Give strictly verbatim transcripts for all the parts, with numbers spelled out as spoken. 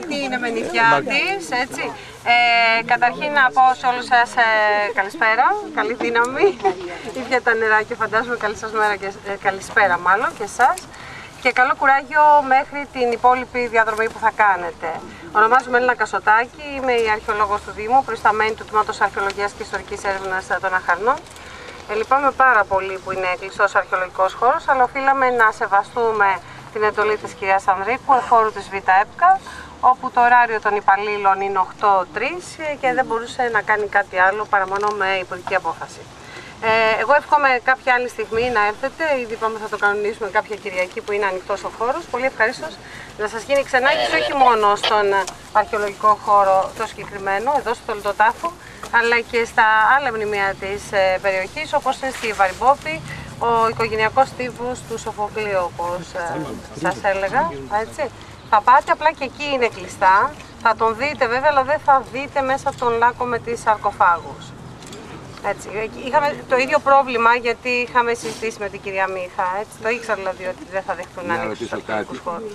Τι είναι με νηφιά της, έτσι. Ε, καταρχήν να πω σε όλους σας ε, καλησπέρα, καλή δύναμη. Ήπια τα νεράκια, φαντάζομαι, καλή σας μέρα και ε, καλησπέρα μάλλον και εσάς. Και καλό κουράγιο μέχρι την υπόλοιπη διαδρομή που θα κάνετε. Ονομάζομαι Έλληνα Κασοτάκη, είμαι η αρχαιολόγος του Δήμου, προϊσταμένη του Τμήματος Αρχαιολογίας και Ιστορικής Έρευνας των Αχαρνών. Ε, λυπάμαι πάρα πολύ που είναι κλειστός αρχαιολογικός χώρος, αλλά οφείλαμε να σεβαστούμε την εντολή της κυρίας Ανδρίκου, εφόρου της Β' ΕΠΚΑ, όπου το ωράριο των υπαλλήλων είναι οκτώ τρεις και δεν μπορούσε να κάνει κάτι άλλο παρά μόνο με υπουργική απόφαση. Ε, εγώ εύχομαι κάποια άλλη στιγμή να έρθετε, ήδη είπαμε θα το κανονίσουμε κάποια Κυριακή που είναι ανοιχτός ο χώρος. Πολύ ευχαρίστως να σας γίνει ξενάγηση όχι μόνο στον αρχαιολογικό χώρο το συγκεκριμένο, εδώ στο Θολωτοτάφο, αλλά και στα άλλα μνημεία της ε, περιοχής, όπως είναι στη Βαρυμπόπη, ο οικογενειακός τύπος του Σοφοκλείου, όπως ε, σας έλεγα, έτσι. Θα πάτε, απλά και εκεί είναι κλειστά, θα τον δείτε βέβαια, αλλά δεν θα δείτε μέσα τον λάκκο με τις σαρκοφάγους. Έτσι. Είχαμε το ίδιο πρόβλημα γιατί είχαμε συζητήσει με την κυρία Μίχα, έτσι. Το ήξερα δηλαδή ότι δεν θα δεχτούν να ανοίξουν τους αρχαιολογικούς χώρους.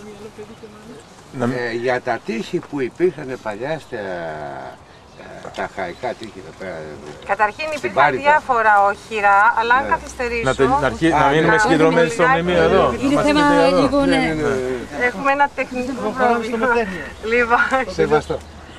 Ε, για τα τείχη που υπήρχαν παλιά στα τα χαϊκά τείχη εδώ πέρα. Καταρχήν υπήρχαν διάφορα οχυρά, αλλά αν ναι. καθυστερήσω... Να, να, να μείνουμε συγκεντρωμένοι στο μνημείο εδώ. Είναι θέμα λίγο, ναι. Έχουμε ένα τεχνικό πρόβλημα. Λοιπόν, Σεβαστό.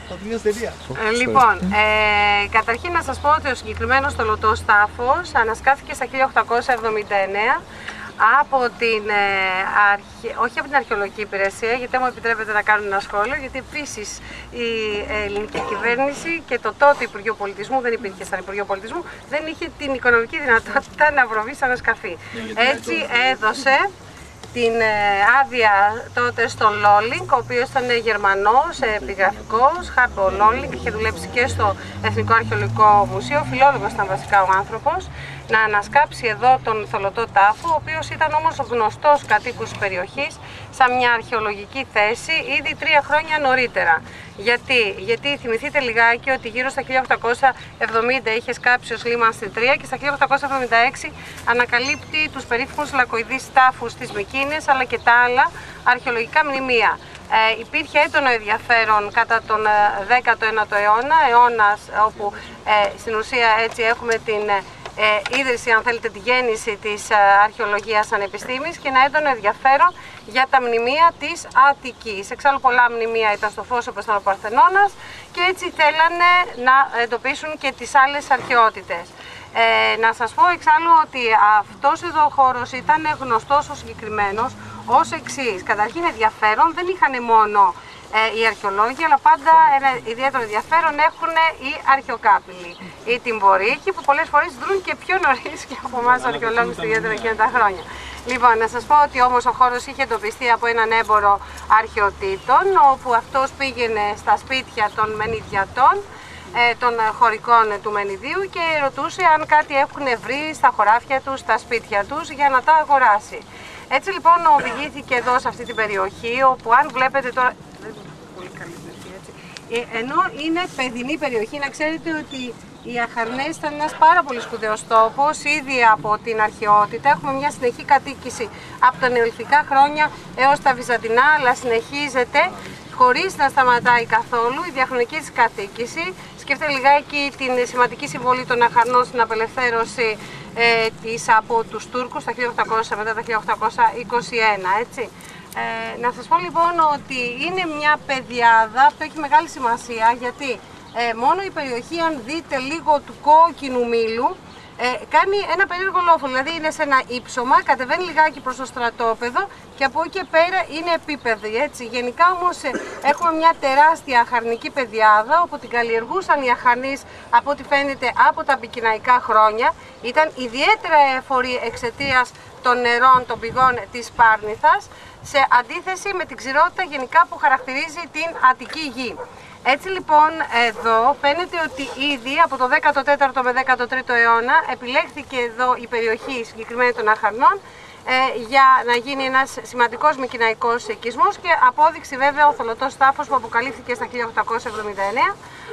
Λοιπόν, ε, καταρχήν να σας πω ότι ο συγκεκριμένος Θολωτός Τάφος ανασκάθηκε στα χίλια οκτακόσια εβδομήντα εννέα από την, ε, αρχε... όχι από την Αρχαιολογική Υπηρεσία, γιατί μου επιτρέπετε να κάνω ένα σχόλιο, γιατί επίσης η ελληνική κυβέρνηση και το τότε Υπουργείο Πολιτισμού, δεν υπήρχε σαν Υπουργείο Πολιτισμού, δεν είχε την οικονομική δυνατότητα να προβεί σε ανασκαφή. Έτσι έδωσε την άδεια τότε στον Λόλινγκ, ο οποίος ήταν Γερμανός, επιγραφικός, Χάρπο Λόλινγκ, είχε δουλέψει και στο Εθνικό Αρχαιολογικό Μουσείο, φιλόλογος ήταν βασικά ο άνθρωπος, να ανασκάψει εδώ τον Θολωτό Τάφο, ο οποίος ήταν όμως γνωστός κατοίκους της περιοχής σαν μια αρχαιολογική θέση ήδη τρία χρόνια νωρίτερα. Γιατί, Γιατί θυμηθείτε λιγάκι ότι γύρω στα χίλια οκτακόσια εβδομήντα είχε σκάψει ο Σλίμαν στην Τρία και στα χίλια οκτακόσια εβδομήντα έξι ανακαλύπτει τους περίφημους λακκοειδείς τάφους της Μυκήνης αλλά και τα άλλα αρχαιολογικά μνημεία. Ε, υπήρχε έντονο ενδιαφέρον κατά τον δέκατο ένατο αιώνα, αιώνας όπου ε, στην ουσία έτσι έχουμε την ε, ίδρυση, αν θέλετε, τη γέννηση της ε, αρχαιολογίας σαν επιστήμης και ένα έντονο ενδιαφέρον για τα μνημεία της Αττικής. Εξάλλου πολλά μνημεία ήταν στο φως όπως ήταν ο Παρθενώνας και έτσι θέλανε να εντοπίσουν και τις άλλες αρχαιότητες. Ε, να σας πω εξάλλου ότι αυτός εδώ ο χώρος ήταν γνωστός ο συγκεκριμένος ως εξής. Καταρχήν ενδιαφέρον δεν είχαν μόνο ε, οι αρχαιολόγοι, αλλά πάντα ένα ιδιαίτερο ενδιαφέρον έχουν οι αρχαιοκάπηλοι, οι τυμβορύχοι που πολλές φορές δρούν και πιο νωρίς και από εμάς αρχαιολόγους ιδιαίτερα εκείνα τα χρόνια. Λοιπόν, να σας πω ότι όμως ο χώρος είχε εντοπιστεί από έναν έμπορο αρχαιοτήτων, όπου αυτός πήγαινε στα σπίτια των μενιδιατών, των χωρικών του Μενιδίου και ρωτούσε αν κάτι έχουν βρει στα χωράφια τους, στα σπίτια τους για να τα αγοράσει. Έτσι λοιπόν οδηγήθηκε εδώ σε αυτή την περιοχή, όπου αν βλέπετε τώρα... Πολύ καλή, έτσι. Ενώ είναι παιδινή περιοχή, να ξέρετε ότι οι Αχαρνές ήταν ένας πάρα πολύ σπουδαίος τόπος, ήδη από την αρχαιότητα. Έχουμε μια συνεχή κατοίκηση από τα νεολιθικά χρόνια έως τα βυζαντινά, αλλά συνεχίζεται χωρίς να σταματάει καθόλου η διαχρονική της κατοίκηση. Σκέφτεται λιγάκι την σημαντική συμβολή των Αχαρνών στην απελευθέρωση ε, της από τους Τούρκους τα χίλια οκτακόσια μετά τα χίλια οκτακόσια είκοσι ένα, έτσι. Ε, να σας πω λοιπόν ότι είναι μια πεδιάδα, αυτό έχει μεγάλη σημασία γιατί ε, μόνο η περιοχή, αν δείτε λίγο του κόκκινου μήλου, Ε, κάνει ένα περίεργο λόφο, δηλαδή είναι σε ένα ύψωμα, κατεβαίνει λιγάκι προς το στρατόπεδο και από εκεί και πέρα είναι επίπεδη, έτσι. Γενικά όμως ε, έχουμε μια τεράστια αχαρνική πεδιάδα, όπου την καλλιεργούσαν οι Αχαρνείς από ό,τι φαίνεται από τα πικιναϊκά χρόνια. Ήταν ιδιαίτερα εφοροί εξαιτίας των νερών, των πηγών της Πάρνηθας, σε αντίθεση με την ξηρότητα γενικά που χαρακτηρίζει την Αττική γη. Έτσι λοιπόν εδώ φαίνεται ότι ήδη από το δέκατο τέταρτο με δέκατο τρίτο αιώνα επιλέχθηκε εδώ η περιοχή συγκεκριμένη των Αχαρνών ε, για να γίνει ένας σημαντικός μικηναϊκός οικισμός και απόδειξη βέβαια ο Θολωτός Τάφος που αποκαλύφθηκε στα χίλια οκτακόσια εβδομήντα εννέα,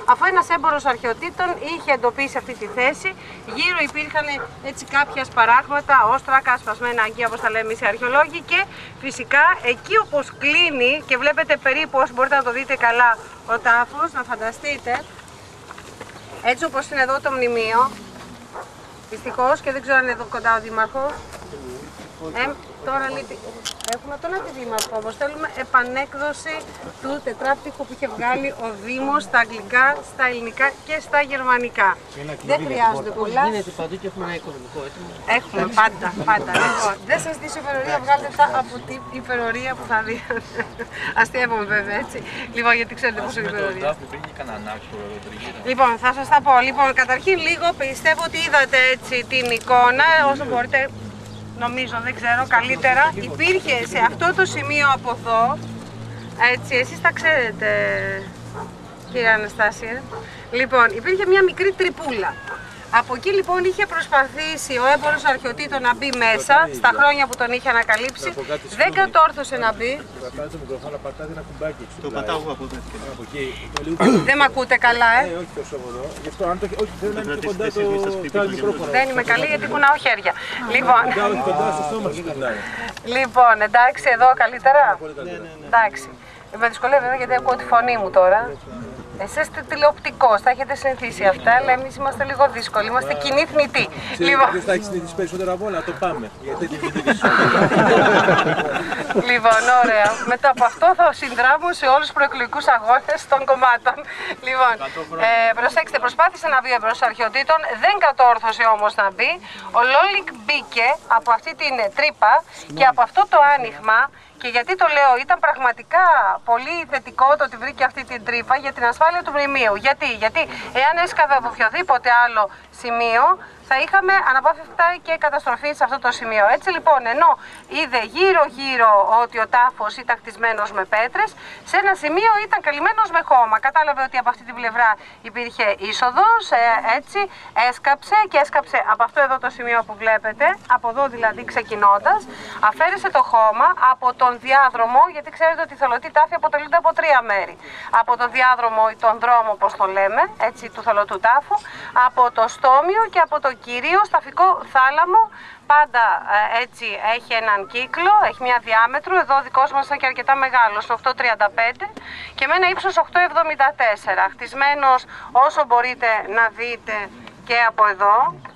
αφού ένας έμπορος αρχαιοτήτων είχε εντοπίσει αυτή τη θέση. Γύρω υπήρχαν έτσι κάποια σπαράγματα, όστρακα, σπασμένα αγκία, όπως τα λέμε εμείς οι αρχαιολόγοι, και φυσικά εκεί όπως κλείνει και βλέπετε περίπου, όσο μπορείτε να το δείτε καλά, ο τάφος, να φανταστείτε, έτσι όπως είναι εδώ το μνημείο, δυστυχώς, και δεν ξέρω αν είναι εδώ κοντά ο Δήμαρχος. Ε, τώρα λείπει. Έχουμε τον αντιδήμαρχο όμως. Θέλουμε επανέκδοση του τετράπτυχου που είχε βγάλει ο Δήμος στα αγγλικά, στα ελληνικά και στα γερμανικά. Δεν χρειάζονται πολλά. Γίνεται παντού και έχουμε ένα οικονομικό έτοιμο. Έχουμε πάντα, πάντα. Λοιπόν, δεν σας δίνω υπερορία, βγάλτε αυτά από την υπερορία που θα δείτε. Αστείευομαι βέβαια, έτσι. Λοιπόν, γιατί ξέρετε πόσο υπερορία. Λοιπόν, θα σας τα πω. Λοιπόν, καταρχήν λίγο πιστεύω ότι είδατε έτσι την εικόνα, όσο μπορείτε. Νομίζω, δεν ξέρω, καλύτερα. Υπήρχε σε αυτό το σημείο από εδώ, έτσι, εσείς τα ξέρετε, κύριε Αναστάσια. Λοιπόν, υπήρχε μια μικρή τρυπούλα. Από εκεί λοιπόν είχε προσπαθήσει ο έμπορος αρχαιοτήτων να μπει μέσα, στα χρόνια που τον είχε ανακαλύψει. Δεν κατόρθωσε να μπει. Το πατάω εγώ από εδώ. Δεν με ακούτε καλά, ε? Όχι τόσο από εδώ. Γι' αυτό, αν το όχι, θέλω να είναι κοντά το μικρόφωνο. Δεν είμαι καλή γιατί κουνάω χέρια. Λοιπόν, κοντά στο στόμα σου κουνάει. λοιπόν, εντάξει, εδώ καλύτερα. Εντάξει. Με δυσκολεύει βέβαια γιατί ακούω τη φωνή μου τώρα. Εσείς είστε τηλεοπτικός, θα έχετε συνηθίσει αυτά, αλλά εμείς είμαστε λίγο δύσκολοι, είμαστε κοινοί θνητοί. Λοιπόν, δεν θα έχεις συνηθίσει περισσότερο από όλα, το πάμε. Λοιπόν, ωραία. Μετά από αυτό θα συνδράμω σε όλους τους προεκλογικούς αγώνες των κομμάτων. Λοιπόν, ε, προσέξτε, προσπάθησε να μπει ο έμπορος αρχαιοτήτων, δεν κατόρθωσε όμως να μπει. Ο Λόλινγκ μπήκε από αυτή την τρύπα και από αυτό το άνοιγμα. Και γιατί το λέω, ήταν πραγματικά πολύ θετικό το ότι βρήκε αυτή την τρύπα για την ασφάλεια του μνημείου. Γιατί, γιατί εάν έσκαβε από οποιοδήποτε άλλο σημείο, θα είχαμε αναπόφευκτα και καταστροφή σε αυτό το σημείο. Έτσι λοιπόν, ενώ είδε γύρω-γύρω ότι ο τάφος ήταν χτισμένος με πέτρες, σε ένα σημείο ήταν καλυμμένος με χώμα. Κατάλαβε ότι από αυτή την πλευρά υπήρχε είσοδος, ε, έτσι, έσκαψε και έσκαψε από αυτό εδώ το σημείο που βλέπετε, από εδώ δηλαδή ξεκινώντας, αφαίρεσε το χώμα από τον διάδρομο, γιατί ξέρετε ότι οι θολωτοί τάφοι αποτελούνται από τρία μέρη. Από τον διάδρομο ή τον δρόμο, όπως το λέμε, έτσι, του θολωτού τάφου, από το στόμιο και από το κυρίως ταφικό θάλαμο. Πάντα ε, έτσι έχει έναν κύκλο, έχει μια διάμετρο, εδώ ο δικός μας είναι και αρκετά μεγάλος, οκτώ τριάντα πέντε και με ένα ύψος οκτώ εβδομήντα τέσσερα, χτισμένος όσο μπορείτε να δείτε και από εδώ.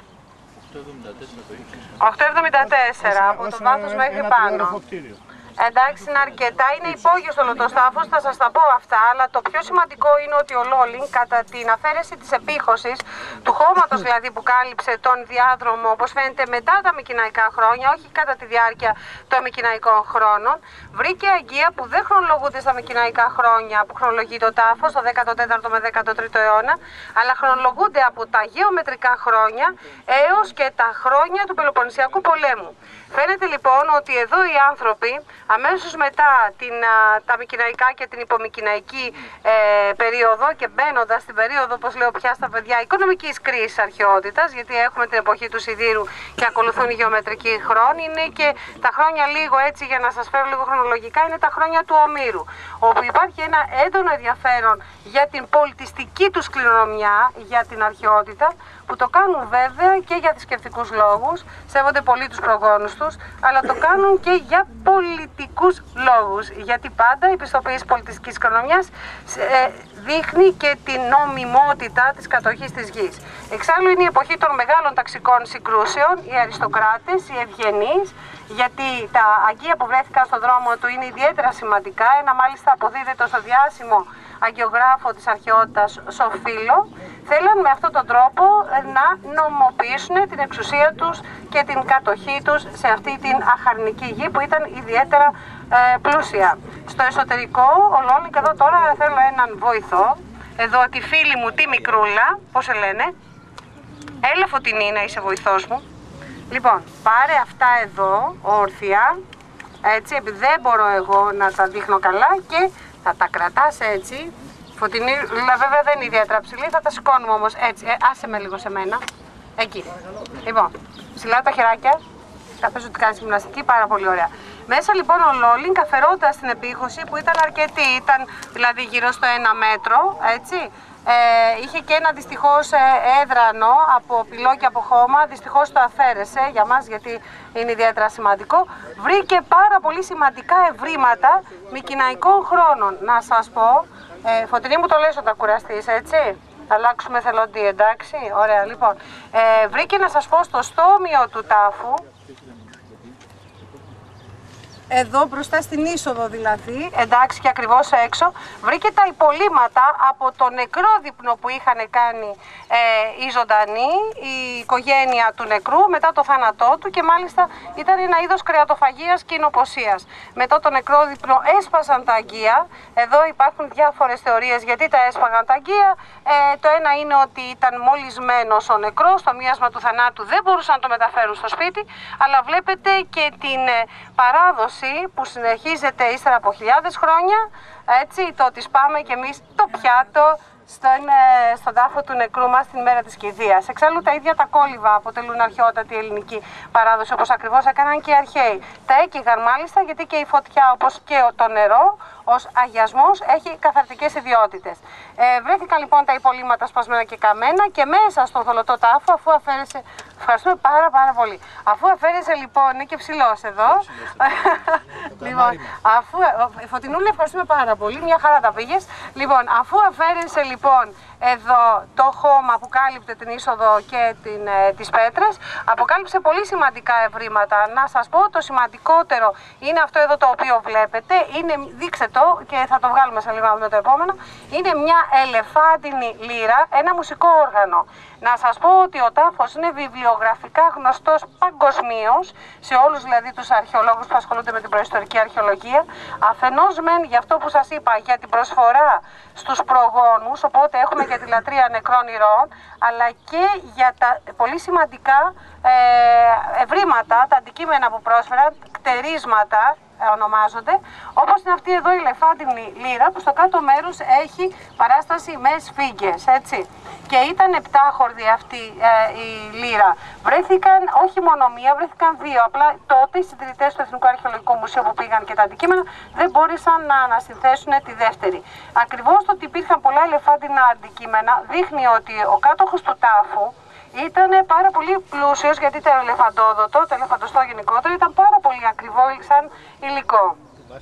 οκτώ εβδομήντα τέσσερα από το βάθος μέχρι πάνω. Εντάξει, είναι αρκετά. Είναι υπόγειος ο λωτοστάφος, θα σας τα πω αυτά, αλλά το πιο σημαντικό είναι ότι ο Λόλινγκ κατά την αφαίρεση της επίχωσης, του χώματος δηλαδή που κάλυψε τον διάδρομο, όπως φαίνεται μετά τα μικηναϊκά χρόνια, όχι κατά τη διάρκεια των μικηναϊκών χρόνων, βρήκε αγκία που δεν χρονολογούνται στα μικηναϊκά χρόνια που χρονολογεί το τάφος, το δέκατο τέταρτο με δέκατο τρίτο αιώνα, αλλά χρονολογούνται από τα γεωμετρικά χρόνια έως και τα χρόνια του Πελοποννησιακού πολέμου. Φαίνεται λοιπόν ότι εδώ οι άνθρωποι αμέσως μετά την, α, τα μικηναϊκά και την υπομικηναϊκή ε, περίοδο και μπαίνοντας στην περίοδο, όπως λέω πια στα παιδιά, οικονομικής κρίσης αρχαιότητας, γιατί έχουμε την εποχή του Σιδήρου και ακολουθούν οι γεωμετρικοί χρόνοι, είναι και τα χρόνια λίγο έτσι για να σας φέρω λίγο χρονολογικά, είναι τα χρόνια του Ομήρου, όπου υπάρχει ένα έντονο ενδιαφέρον για την πολιτιστική τους κληρονομιά, για την αρχαιότητα, που το κάνουν βέβαια και για θρησκευτικούς λόγους, σέβονται πολύ τους προγόνους τους, αλλά το κάνουν και για πολιτικούς λόγους, γιατί πάντα η πιστοποίηση πολιτιστικής κληρονομιάς ε, δείχνει και την νομιμότητα της κατοχής της γης. Εξάλλου είναι η εποχή των μεγάλων ταξικών συγκρούσεων, οι αριστοκράτες, οι ευγενείς, γιατί τα αγκία που βρέθηκαν στον δρόμο του είναι ιδιαίτερα σημαντικά, ένα μάλιστα αποδίδεται στο διάσημο αγκιογράφο της αρχαιότητας Σοφύλο, θέλαν με αυτόν τον τρόπο να νομοποιήσουν την εξουσία τους και την κατοχή τους σε αυτή την αχαρνική γη που ήταν ιδιαίτερα ε, πλούσια. Στο εσωτερικό, ο Λόλινγκ εδώ τώρα θέλω έναν βοηθό, εδώ τη φίλη μου τη Μικρούλα, πώς σε λένε, έλα Φωτεινή να είσαι βοηθός μου. Λοιπόν, πάρε αυτά εδώ, όρθια, έτσι, επειδή δεν μπορώ εγώ να τα δείχνω καλά και θα τα κρατάς έτσι. Φωτεινή, βέβαια δεν είναι ιδιαίτερα ψηλή, θα τα σηκώνουμε όμως έτσι. Ε, άσε με λίγο σε μένα. Εκεί. Λοιπόν, ψηλά τα χεράκια. Θα πες ότι κάνεις γυμναστική, πάρα πολύ ωραία. Μέσα λοιπόν ο Λόλινγκ, αφαιρώντας την επίχωση που ήταν αρκετή, ήταν δηλαδή γύρω στο ένα μέτρο, έτσι, Ε, είχε και ένα δυστυχώς ε, έδρανο από πυλό και από χώμα, δυστυχώς το αφαίρεσε για μας γιατί είναι ιδιαίτερα σημαντικό. Βρήκε πάρα πολύ σημαντικά ευρήματα μικηναϊκών χρόνων. Να σας πω, ε, Φωτεινή μου το λες όταν κουραστείς, έτσι. Θα αλλάξουμε θελοντή, εντάξει, ωραία, λοιπόν. Ε, βρήκε να σας πω στο στόμιο του τάφου, εδώ μπροστά στην είσοδο δηλαδή, εντάξει και ακριβώς έξω, βρήκε τα υπολείμματα από το νεκρό δείπνο που είχαν κάνει ε, οι ζωντανοί, η οικογένεια του νεκρού μετά το θάνατό του και μάλιστα ήταν ένα είδος κρεατοφαγίας και εινοποσίας. Μετά το νεκρό δείπνο έσπασαν τα αγκία, εδώ υπάρχουν διάφορες θεωρίες γιατί τα έσπαγαν τα αγκία. Ε, το ένα είναι ότι ήταν μολυσμένος ο νεκρός, στο μοίασμα του θανάτου δεν μπορούσαν να το μεταφέρουν στο σπίτι, αλλά βλέπετε και την ε, παράδοση που συνεχίζεται ύστερα από χιλιάδες χρόνια, έτσι, το ότι σπάμε και εμείς το πιάτο στον, ε, στον τάφο του νεκρού μας την μέρα της κηδείας. Εξάλλου τα ίδια τα κόλληβα αποτελούν αρχαιότατη ελληνική παράδοση, όπως ακριβώς έκαναν και οι αρχαίοι. Τα έκυγαν μάλιστα γιατί και η φωτιά, όπως και το νερό, ως αγιασμός έχει καθαρτικές ιδιότητες. Ε, βρέθηκαν λοιπόν τα υπολείμματα σπασμένα και καμένα και μέσα στον θολωτό τάφο, αφού αφαίρεσε. Ευχαριστούμε πάρα πάρα πολύ. Αφού αφαίρεσε λοιπόν, είναι και ψηλός εδώ. Λοιπόν, αφού. Φωτεινούλη, ευχαριστούμε πάρα πολύ. Μια χαρά τα πήγες. Λοιπόν, αφού αφαίρεσε λοιπόν εδώ το χώμα που κάλυπτε την είσοδο και την, ε, τις πέτρες, αποκάλυψε πολύ σημαντικά ευρήματα. Να σας πω, το σημαντικότερο είναι αυτό εδώ το οποίο βλέπετε. Είναι, δείξτε το και θα το βγάλουμε σε λίγο να δούμε το επόμενο. Είναι μια ελεφάντινη λύρα, ένα μουσικό όργανο. Να σας πω ότι ο τάφος είναι βιβλιογραφικά γνωστός παγκοσμίως, σε όλους δηλαδή τους αρχαιολόγους που ασχολούνται με την προϊστορική αρχαιολογία. Αφενός μεν για αυτό που σας είπα, για την προσφορά στους προγόνους, οπότε έχουμε για τη λατρεία νεκρών ηρώων, αλλά και για τα πολύ σημαντικά ε, ευρήματα, τα αντικείμενα που πρόσφεραν, κτερίσματα, ονομάζονται, όπως είναι αυτή εδώ η ελεφάντινη λύρα που στο κάτω μέρος έχει παράσταση με σφίγγες, έτσι. Και ήταν επτάχορδη αυτή ε, η λύρα. Βρέθηκαν όχι μόνο μία, βρέθηκαν δύο. Απλά τότε οι συντηρητές του Εθνικού Αρχαιολογικού Μουσείου που πήγαν και τα αντικείμενα δεν μπόρεσαν να ανασυνθέσουν τη δεύτερη. Ακριβώς το ότι υπήρχαν πολλά ελεφάντινα αντικείμενα δείχνει ότι ο κάτοχος του τάφου ήταν πάρα πολύ πλούσιος, γιατί το ελεφαντόδοτο, το ελεφαντοστό γενικότερο, ήταν πάρα πολύ ακριβό σαν υλικό.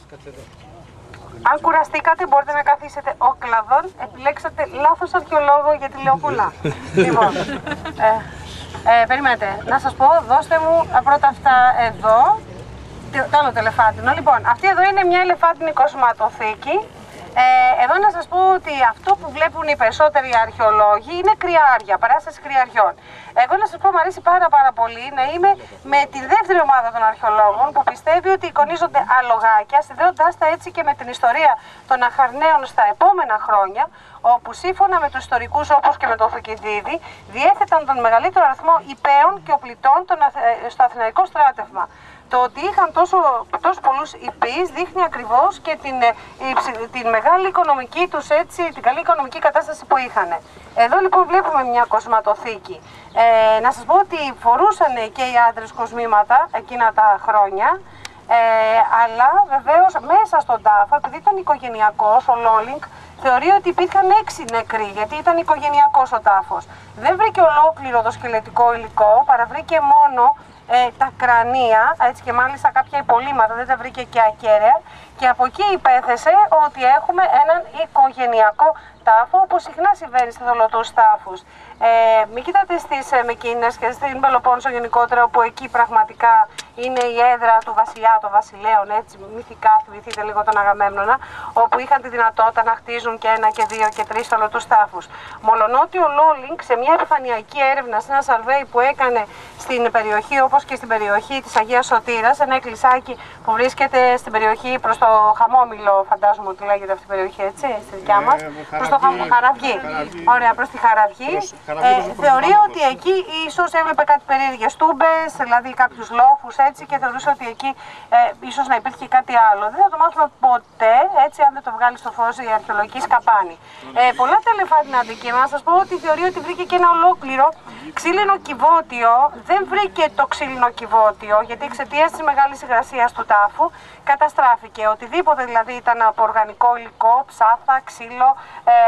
Αν κουραστήκατε μπορείτε να καθίσετε όκλαδον, επιλέξατε λάθος αρχαιολόγο γιατί λέω πολλά. Λοιπόν, ε, ε, περιμένετε, να σας πω, δώστε μου πρώτα αυτά εδώ, το άλλο το ελεφάντινο. Λοιπόν, αυτή εδώ είναι μια ελεφάντινη κοσματοθήκη. Ε, εδώ να σας πω ότι αυτό που βλέπουν οι περισσότεροι αρχαιολόγοι είναι κρυάρια, παράσταση κρυαριών. Εγώ να σας πω, μου αρέσει πάρα πάρα πολύ να είμαι με τη δεύτερη ομάδα των αρχαιολόγων που πιστεύει ότι εικονίζονται αλογάκια, συνδέοντάς τα έτσι και με την ιστορία των Αχαρναίων στα επόμενα χρόνια, όπου σύμφωνα με τους ιστορικούς όπως και με τον Θουκυδίδη διέθεταν τον μεγαλύτερο αριθμό υπέων και οπλιτών στο αθηναϊκό στράτευμα. Το ότι είχαν τόσο, τόσο πολλούς υπείς δείχνει ακριβώς και την, την μεγάλη οικονομική τους, έτσι, την καλή οικονομική κατάσταση που είχαν. Εδώ λοιπόν βλέπουμε μια κοσματοθήκη. Ε, να σας πω ότι φορούσαν και οι άντρες κοσμήματα εκείνα τα χρόνια, ε, αλλά βεβαίως μέσα στον τάφο, επειδή ήταν οικογενειακός, ο Λόλινγκ θεωρεί ότι υπήρχαν έξι νεκροί, γιατί ήταν οικογενειακός ο τάφος. Δεν βρήκε ολόκληρο το σκελετικό υλικό, παραβρήκε μόνο Ε, τα κρανία, έτσι, και μάλιστα κάποια υπολείμματα, δεν τα βρήκε και ακέραια, και από εκεί υπέθεσε ότι έχουμε έναν οικογενειακό τάφο, όπως συχνά συμβαίνει σε θολωτούς τάφους. Ε, μην κοιτάτε στις ε, Μυκήνες και στην Πελοπόννησο γενικότερα, όπου εκεί πραγματικά είναι η έδρα του βασιλιά, των βασιλέων, έτσι, μυθικά, θυμηθείτε λίγο τον Αγαμέμνονα, όπου είχαν τη δυνατότητα να χτίζουν και ένα και δύο και τρεις θολωτούς τάφους. Μολονότι ο Λόλινγκ σε μια επιφανειακή έρευνα, σε ένα σαρβέι που έκανε στην περιοχή, όπως και στην περιοχή της Αγίας Σωτήρας, ένα εκκλησάκι που βρίσκεται στην περιοχή προς το Χαμόμηλο, φαντάζομαι ότι λέγεται αυτή η περιοχή, έτσι, στη δικιά μας, προς το Χαραυγή. Ωραία, προς τη Χαραυγή. Ε, θεωρεί ότι εκεί ίσως έβλεπε κάτι περίεργες τούμπες, δηλαδή κάποιους λόφους, έτσι, και θεωρούσε ότι εκεί ε, ίσως να υπήρχε κάτι άλλο. Δεν θα το μάθουμε ποτέ, έτσι, αν δεν το βγάλει στο φως η αρχαιολογική σκαπάνη. Ε, πολλά τα ελεφάντινα αντικείμενα, να σας πω ότι θεωρεί ότι βρήκε και ένα ολόκληρο ξύλινο κυβότιο. Δεν βρήκε το ξύλινο κυβότιο, γιατί εξαιτίας της μεγάλης υγρασίας του τάφου καταστράφηκε. Οτιδήποτε δηλαδή ήταν από οργανικό υλικό, ψάθα, ξύλο, ε,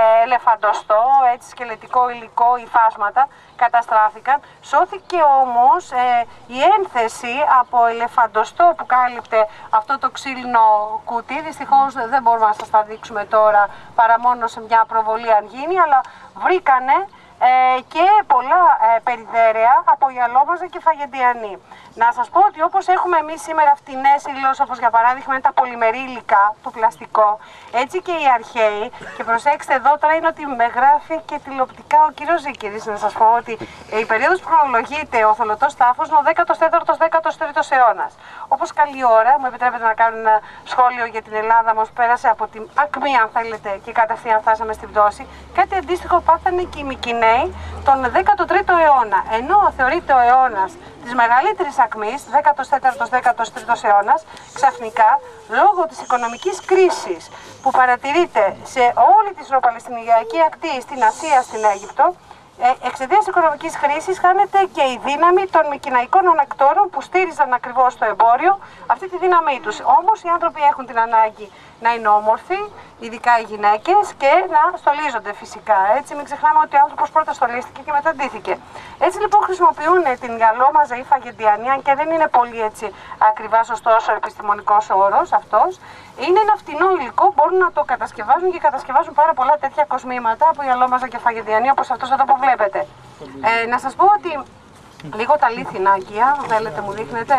ελεφαντοστό, έτσι, σκελετικό υλικό, υφάσματα καταστράφηκαν. Σώθηκε όμως ε, η ένθεση από ελεφαντοστό που κάλυπτε αυτό το ξύλινο κουτί. Δυστυχώς δεν μπορούμε να σας τα δείξουμε τώρα παρά μόνο σε μια προβολή αν γίνει, αλλά βρήκανε ε, και πολλά ε, περιδέρεα από γυαλόμαζα και φαγεντιανή. Να σας πω ότι όπως έχουμε εμείς σήμερα φτηνές ύλες, όπως για παράδειγμα είναι τα πολυμερή υλικά, το πλαστικό, έτσι και οι αρχαίοι, και προσέξτε εδώ τώρα είναι ότι με γράφει και τηλεοπτικά ο κύριος Ζίκηρης, να σας πω ότι η περίοδος που χρονολογείται ο θολωτός τάφος είναι ο δέκατος τέταρτος με δέκατος τρίτος αιώνας. Όπως καλή ώρα, μου επιτρέπετε να κάνω ένα σχόλιο για την Ελλάδα μας, πέρασε από την ακμή αν θέλετε και κατευθείαν φτάσαμε στην πτώση. Κάτι αντίστοιχο πάθανε και οι Μικηναίοι τον δέκατο τρίτο αιώνα, ενώ θεωρείται ο αιώνας της μεγαλύτερης ακμής, δέκατος τέταρτος με δέκατος τρίτος αιώνας, ξαφνικά, λόγω της οικονομικής κρίσης που παρατηρείται σε όλη τη Ισραηλοπαλαιστινιακή ακτή, στην Ασία, στην Αίγυπτο, εξαιτίας οικονομικής κρίσης χάνεται και η δύναμη των μικηναϊκών ανακτόρων που στήριζαν ακριβώς το εμπόριο, αυτή τη δύναμή τους. Όμως οι άνθρωποι έχουν την ανάγκη να είναι όμορφοι, ειδικά οι γυναίκες, και να στολίζονται φυσικά. Έτσι, μην ξεχνάμε ότι ο άνθρωπος πρώτα στολίστηκε και μετά ντύθηκε. Έτσι λοιπόν χρησιμοποιούν την γυαλόμαζα ή φαγεντιανή, αν και δεν είναι πολύ έτσι ακριβά σωστός ο επιστημονικός όρος αυτός. Είναι ένα φτηνό υλικό, μπορούν να το κατασκευάζουν και κατασκευάζουν πάρα πολλά τέτοια κοσμήματα από γυαλόμαζα και φαγεντιανή, όπως αυτός εδώ που βλέπετε. Ε, να σας πω ότι λίγο τα λίθινα αγγεία, θέλετε μου δείχνετε.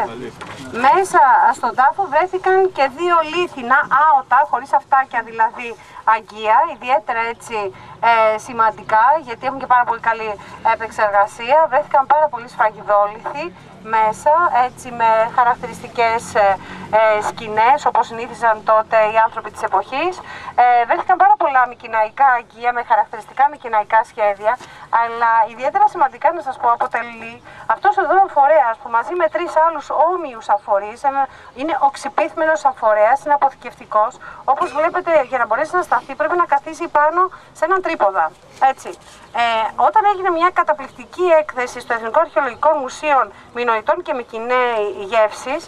Μέσα στον τάφο βρέθηκαν και δύο λίθινα άωτα, χωρίς αυτάκια δηλαδή, αγγεία, ιδιαίτερα έτσι ε, σημαντικά, γιατί έχουν και πάρα πολύ καλή επεξεργασία. Βρέθηκαν πάρα πολλοί σφραγιδόλιθοι μέσα, έτσι με χαρακτηριστικές ε, ε, σκηνές, όπως συνήθιζαν τότε οι άνθρωποι της εποχής. Ε, βρέθηκαν πάρα πολλά μικηναϊκά αγγεία με χαρακτηριστικά μικηναϊκά σχέδια, αλλά ιδιαίτερα σημαντικά να σας πω αποτελεί αυτός εδώ ο φορέας που μαζί με τρεις άλλους όμοιους αφορείς, είναι οξυπύθμενος αφορέας, είναι αποθηκευτικός. Όπως βλέπετε, για να μπορέσει να σταθεί πρέπει να καθίσει πάνω σε έναν τρίποδα. Έτσι. Ε, όταν έγινε μια καταπληκτική έκθεση στο Εθνικό Αρχαιολογικό Μουσείο Μινωητών και Μικηναίοι γεύσεις,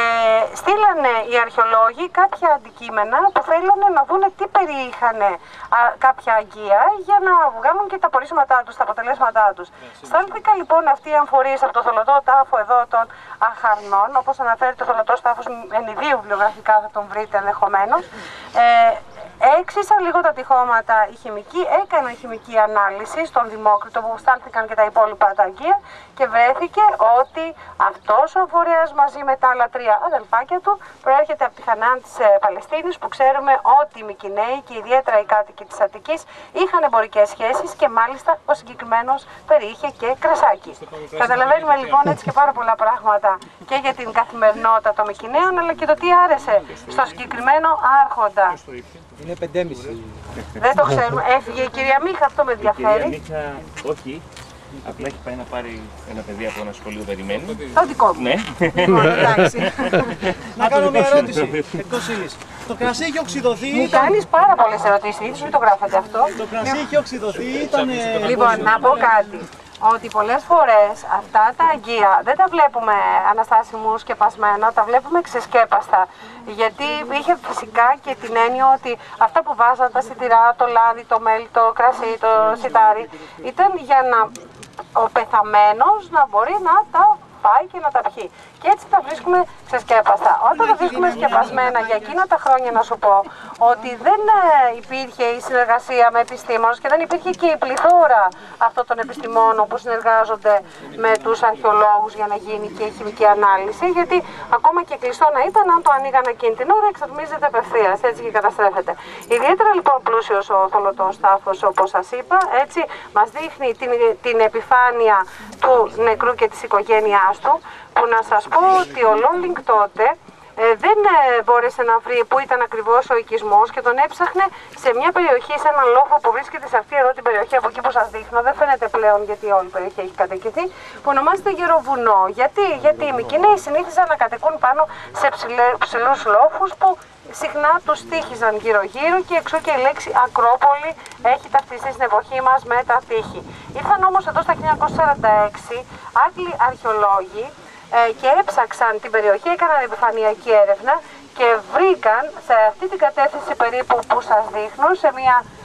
ε, στείλανε οι αρχαιολόγοι κάποια αντικείμενα που θέλανε να δούνε τι περιείχανε κάποια αγγεία για να βγάλουν και τα πορίσματά τους, τα αποτελέσματά τους. Στάλθηκαν λοιπόν αυτοί οι αμφορίες από το θολωτό τάφο εδώ των Αχαρνών, όπως αναφέρεται ο θολωτός τάφος ενιδίου βιβλιογραφικά, θα τον βρείτε ενδεχομένως. Ε, Έξισαν λίγο τα τυχώματα οι χημικοί, έκαναν χημική ανάλυση στον Δημόκριτο που στάλθηκαν και τα υπόλοιπα τα αγγεία και βρέθηκε ότι αυτός ο φορέας μαζί με τα άλλα τρία αδελφάκια του προέρχεται από τη Χανάν της Παλαιστίνης, που ξέρουμε ότι οι Μικηναίοι και ιδιαίτερα οι κάτοικοι της Αττικής είχαν εμπορικές σχέσεις και μάλιστα ο συγκεκριμένος περιείχε και κρασάκι. Καταλαβαίνουμε λοιπόν έτσι και πάρα πολλά πράγματα και για την καθημερινότητα των Μικηναίων, αλλά και το τι άρεσε στο συγκεκριμένο άρχοντα. Είναι πεντέμισι. Δεν το ξέρουμε. Έφυγε η κυρία Μίχα, αυτό με ενδιαφέρει. Η κυρία Μίχα, όχι. Απλά έχει πάει να πάρει ένα παιδί από ένα σχολείο περιμένει. Το δικό μου. Ναι. Εντάξει. Να κάνω μια ερώτηση. Εκτός ύλης. Το κρασί έχει οξυδωθεί. Μου κάνεις πάρα πολλές ερωτήσεις, μην το γράφετε αυτό. Το κρασί έχει οξυδωθεί, ήταν. Λοιπόν, να πω κάτι. Ότι πολλές φορές αυτά τα αγγεία δεν τα βλέπουμε Αναστάση μου σκεπασμένα, τα βλέπουμε ξεσκέπαστα. Γιατί είχε φυσικά και την έννοια ότι αυτά που βάζαν τα σιτηρά, το λάδι, το μέλι, το κρασί, το σιτάρι, ήταν για να ο πεθαμένος να μπορεί να τα πάει και να τα πιει. Και έτσι τα βρίσκουμε ξεσκέπαστα. Όταν τα βρίσκουμε σκεπασμένα για εκείνα τα χρόνια, να σου πω ότι δεν υπήρχε η συνεργασία με επιστήμονες και δεν υπήρχε και η πληθώρα αυτών των επιστημόνων που συνεργάζονται με τους αρχαιολόγους για να γίνει και η χημική ανάλυση. Γιατί ακόμα και κλειστό να ήταν, αν το ανοίγαν εκείνη την ώρα, εξατμίζεται απευθείας, έτσι και καταστρέφεται. Ιδιαίτερα λοιπόν πλούσιος ο θολωτός τάφος, όπως σας είπα, έτσι μας δείχνει την, την επιφάνεια του νεκρού και της οικογένειάς του, που να σας πω ότι ο Λόλινγκ τότε ε, δεν ε, μπόρεσε να βρει πού ήταν ακριβώς ο οικισμός και τον έψαχνε σε μια περιοχή, σε έναν λόφο που βρίσκεται σε αυτή εδώ την περιοχή, από εκεί που σας δείχνω, δεν φαίνεται πλέον γιατί όλη η περιοχή έχει κατοικηθεί, που ονομάζεται Γεροβουνό. Γιατί, γιατί οι Μικηναίοι συνήθιζαν να κατοικούν πάνω σε ψηλούς λόφους που συχνά τους τύχιζαν γύρω-γύρω και εξού και η λέξη Ακρόπολη έχει ταυτιστεί στην εποχή μας με τα τείχη. Ήρθαν όμως εδώ στα χίλια εννιακόσια σαράντα έξι Άγγλοι αρχαιολόγοι ε, και έψαξαν την περιοχή, έκαναν επιφανειακή έρευνα και βρήκαν σε αυτή την κατεύθυνση περίπου που σας δείχνω, σε μια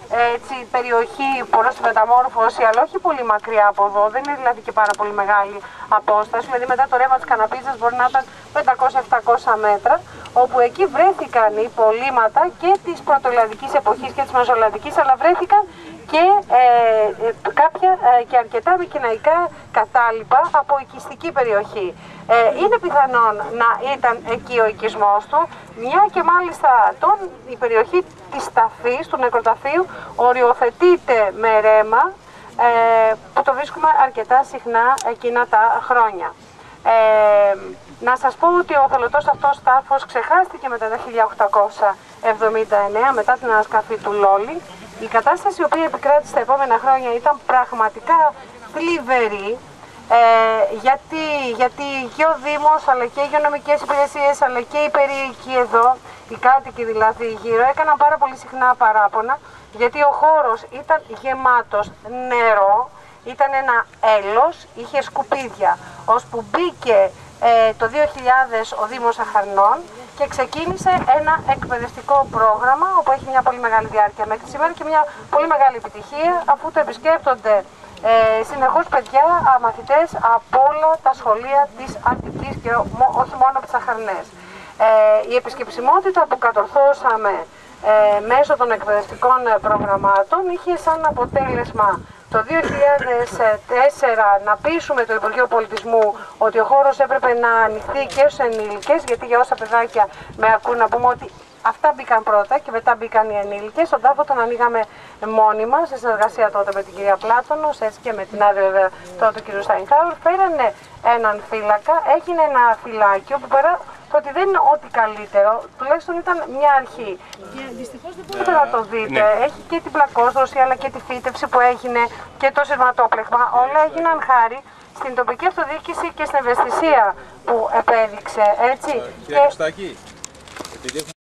έτσι, περιοχή προς τη μεταμόρφωση, αλλά όχι πολύ μακριά από εδώ, δεν είναι δηλαδή και πάρα πολύ μεγάλη απόσταση. Δηλαδή μετά το ρεύμα της Καναπίζας μπορεί να ήταν πεντακόσια με επτακόσια μέτρα, όπου εκεί βρέθηκαν υπολείμματα και της πρωτοελλαδικής εποχής και της μεσοελλαδικής, αλλά βρέθηκαν και ε, κάποια ε, και αρκετά μικηναϊκά κατάλοιπα από οικιστική περιοχή. Ε, είναι πιθανόν να ήταν εκεί ο οικισμός του, μια και μάλιστα τον, η περιοχή της ταφής, του νεκροταφείου, οριοθετείται με ρέμα, ε, που το βρίσκουμε αρκετά συχνά εκείνα τα χρόνια. Ε, να σας πω ότι ο θολωτός αυτός τάφος ξεχάστηκε μετά το χίλια οκτακόσια εβδομήντα εννέα, μετά την ανασκαφή του Λόλι. Η κατάσταση η οποία επικράτησε τα επόμενα χρόνια ήταν πραγματικά θλιβερή, ε, γιατί, γιατί και ο Δήμος, αλλά και οι υγειονομικές υπηρεσίες, αλλά και οι περίοικοι εδώ, οι κάτοικοι δηλαδή γύρω, έκαναν πάρα πολύ συχνά παράπονα, γιατί ο χώρος ήταν γεμάτος νερό, ήταν ένα έλος, είχε σκουπίδια, ώσπου μπήκε ε, το δύο χιλιάδες ο Δήμος Αχαρνών και ξεκίνησε ένα εκπαιδευτικό πρόγραμμα, όπου έχει μια πολύ μεγάλη διάρκεια μέχρι σήμερα και μια πολύ μεγάλη επιτυχία, αφού το επισκέπτονται ε, συνεχώς παιδιά, μαθητές από όλα τα σχολεία της Αττικής και όχι μόνο από τις Αχαρνές. Ε, η επισκεψιμότητα που κατορθώσαμε ε, μέσω των εκπαιδευτικών προγραμμάτων είχε σαν αποτέλεσμα το δύο χιλιάδες τέσσερα να πείσουμε το Υπουργείο Πολιτισμού ότι ο χώρος έπρεπε να ανοιχτεί και στους ενήλικες, γιατί για όσα παιδάκια με ακούν να πούμε ότι αυτά μπήκαν πρώτα και μετά μπήκαν οι ενήλικες. Τον τάφο τον ανοίγαμε μόνοι μας, σε συνεργασία τότε με την κυρία Πλάτωνος, έτσι και με την άδεια βέβαια τότε του κ. Στάινχάουρ. Φέρανε έναν φύλακα, έγινε ένα φυλάκιο που πέρα το ότι δεν είναι ό,τι καλύτερο, τουλάχιστον ήταν μια αρχή. Και δυστυχώς δεν μπορείτε να το δείτε. Ναι. Έχει και την πλακόσδοση αλλά και τη φύτευση που έγινε και το σειρματόπλεγμα. Όλα έγιναν χάρη στην τοπική αυτοδιοίκηση και στην ευαισθησία που επέδειξε. Έτσι. Κύριε Κωστάκη, επειδή